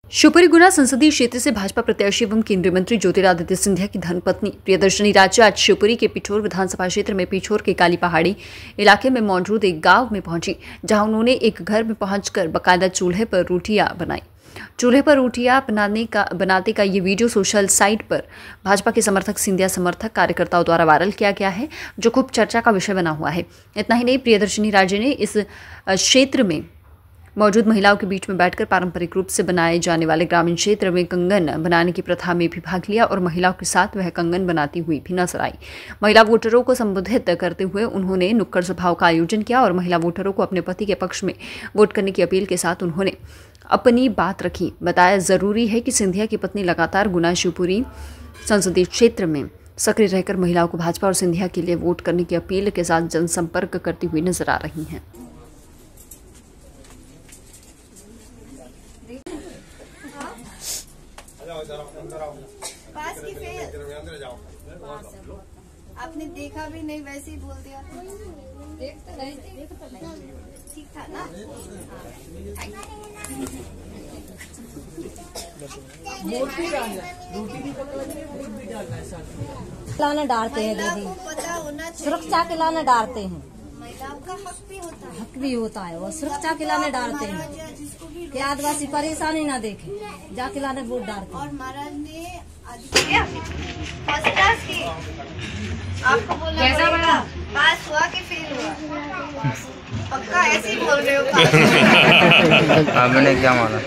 शिवपुरी गुना संसदीय क्षेत्र से भाजपा प्रत्याशी एवं केंद्रीय मंत्री ज्योतिरादित्य सिंधिया की धर्मपत्नी प्रियदर्शनी राजे आज शिवपुरी के पिठोर विधानसभा क्षेत्र में पिठोर के काली पहाड़ी इलाके में मौजूद एक गांव में पहुंची, जहां उन्होंने एक घर में पहुंचकर बकायदा चूल्हे पर रोटियां बनाई। चूल्हे पर रोटियां बनाते का ये वीडियो सोशल साइट पर भाजपा के समर्थक सिंधिया समर्थक कार्यकर्ताओं द्वारा वायरल किया गया है, जो खूब चर्चा का विषय बना हुआ है। इतना ही नहीं, प्रियदर्शनी राजे ने इस क्षेत्र में मौजूद महिलाओं के बीच में बैठकर पारंपरिक रूप से बनाए जाने वाले ग्रामीण क्षेत्र में कंगन बनाने की प्रथा में भी भाग लिया और महिलाओं के साथ वह कंगन बनाती हुई भी नजर आई। महिला वोटरों को संबोधित करते हुए उन्होंने नुक्कड़ सभाओं का आयोजन किया और महिला वोटरों को अपने पति के पक्ष में वोट करने की अपील के साथ उन्होंने अपनी बात रखी। बताया जरूरी है कि सिंधिया की पत्नी लगातार गुना शिवपुरी संसदीय क्षेत्र में सक्रिय रहकर महिलाओं को भाजपा और सिंधिया के लिए वोट करने की अपील के साथ जनसंपर्क करती हुई नजर आ रही हैं। पास की फेल आपने देखा भी नहीं, वैसे ही बोल दिया। देख तो नहीं, ठीक था ना। लाना डालते हैं दीदी, सुरक्षा के लाना डालते हैं। महिलाओं का हक भी होता है, हक भी होता है, वो सुरक्षा के लाने डालते हैं कि आदिवासी परेशानी ना देखे, जाके लाने वोट डालते हैं। और महाराज ने फर्स्ट क्लास की आपको बोलना पड़ेगा, पास हुआ कि फेल हुआ। पक्का ऐसे ही बोल रहे हो। मैंने क्या माना?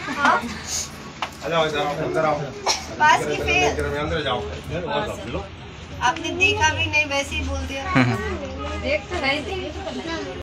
पास की फेल आपने देखा भी नहीं, वैसे ही बोल दिया। देख तो नहीं थी।